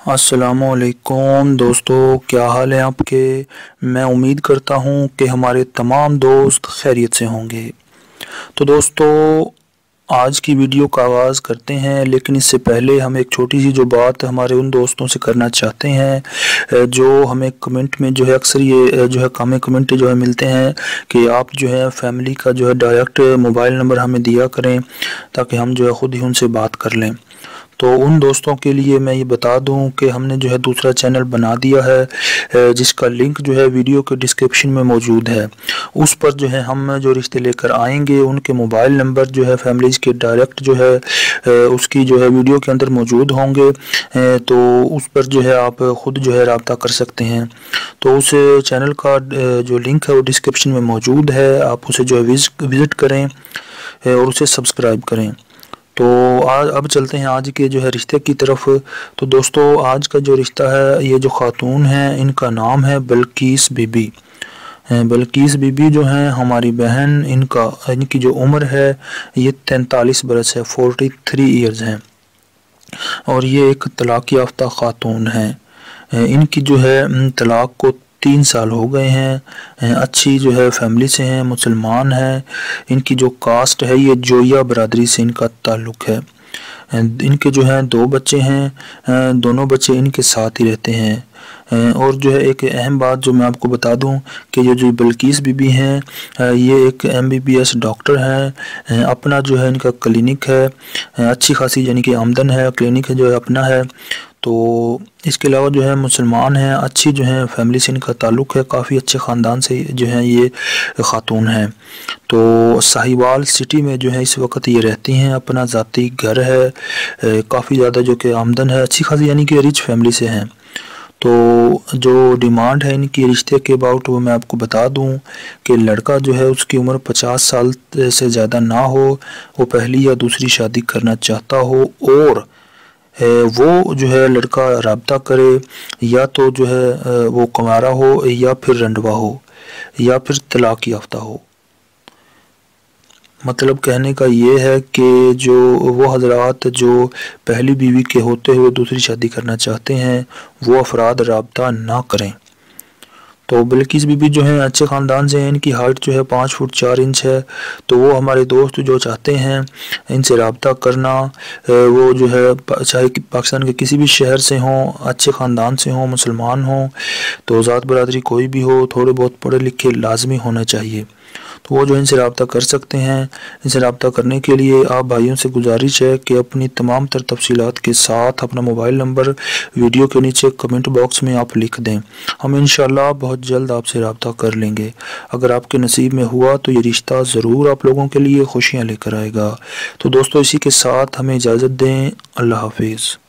अस्सलामुअलैकुम दोस्तों, क्या हाल है आपके। मैं उम्मीद करता हूँ कि हमारे तमाम दोस्त खैरियत से होंगे। तो दोस्तों, आज की वीडियो का आगाज़ करते हैं, लेकिन इससे पहले हम एक छोटी सी जो बात हमारे उन दोस्तों से करना चाहते हैं जो हमें कमेंट में जो है अक्सर ये जो है हमें कमेंट जो है मिलते हैं कि आप जो है फैमिली का जो है डायरेक्ट मोबाइल नंबर हमें दिया करें ताकि हम जो है ख़ुद ही उनसे बात कर लें। तो उन दोस्तों के लिए मैं ये बता दूं कि हमने जो है दूसरा चैनल बना दिया है जिसका लिंक जो है वीडियो के डिस्क्रिप्शन में मौजूद है। उस पर जो है हम जो रिश्ते लेकर आएंगे उनके मोबाइल नंबर जो है फैमिलीज़ के डायरेक्ट जो है उसकी जो है वीडियो के अंदर मौजूद होंगे। तो उस पर जो है आप ख़ुद जो है रब्ता कर सकते हैं। तो उस चैनल का जो लिंक है वो डिस्क्रिप्शन में मौजूद है, आप उसे जो है विज़िट करें और उसे सब्सक्राइब करें। तो आज अब चलते हैं आज के जो है रिश्ते की तरफ। तो दोस्तों, आज का जो रिश्ता है, ये जो ख़ातून है इनका नाम है बल्कीस बीबी। बल्कीस बीबी जो हैं हमारी बहन, इनकी जो उम्र है ये 43 बरस है, 43 ईयर्स हैं, और ये एक तलाक़ याफ्ता ख़ातून हैं। इनकी जो है तलाक़ को 3 साल हो गए हैं। अच्छी जो है फैमिली से हैं, मुसलमान हैं। इनकी जो कास्ट है ये जोया बरादरी से इनका ताल्लुक़ है। इनके जो हैं 2 बच्चे हैं, दोनों बच्चे इनके साथ ही रहते हैं। और जो है एक अहम बात जो मैं आपको बता दूं कि जो बल्कीस बीबी हैं ये एक MBBS डॉक्टर हैं। अपना जो है इनका क्लिनिक है, अच्छी खासी यानी कि आमदन है, क्लिनिक है जो है अपना है। तो इसके अलावा जो है मुसलमान हैं, अच्छी जो है फैमिली से इनका ताल्लुक़ है, काफ़ी अच्छे ख़ानदान से जो है ये ख़ातून हैं। तो साहिवाल सिटी में जो है इस वक्त ये रहती हैं, अपना ज़ाती घर है, काफ़ी ज़्यादा जो कि आमदन है, अच्छी खासी यानी कि रिच फैमिली से हैं। तो जो डिमांड है इनकी रिश्ते के अबाउट वो मैं आपको बता दूं कि लड़का जो है उसकी उम्र 50 साल से ज़्यादा ना हो, वो पहली या दूसरी शादी करना चाहता हो, और वो जो है लड़का राब्ता करे या तो जो है वो कुंवारा हो या फिर रंडवा हो या फिर तलाक़ याफ्ता हो। मतलब कहने का ये है कि जो वो हजरात जो पहली बीवी के होते हुए दूसरी शादी करना चाहते हैं वो अफराद राब्ता ना करें। तो बल्कीस बीबी जो हैं अच्छे ख़ानदान से हैं, इनकी हाइट जो है 5 फुट 4 इंच है। तो वो हमारे दोस्त जो चाहते हैं इनसे रब्ता करना, वो जो है चाहे पाकिस्तान के किसी भी शहर से हों, अच्छे ख़ानदान से हों, मुसलमान हों, तो ज़ात बरादरी कोई भी हो, थोड़े बहुत पढ़े लिखे लाजमी होना चाहिए। तो वो जो इनसे रब्ता कर सकते हैं। इनसे रब्ता करने के लिए आप भाइयों से गुजारिश है कि अपनी तमाम तर तफसीलात के साथ अपना मोबाइल नंबर वीडियो के नीचे कमेंट बॉक्स में आप लिख दें। हम इंशाल्लाह बहुत जल्द आपसे रब्ता कर लेंगे। अगर आपके नसीब में हुआ तो ये रिश्ता ज़रूर आप लोगों के लिए खुशियाँ लेकर आएगा। तो दोस्तों, इसी के साथ हमें इजाज़त दें। अल्लाह हाफिज़।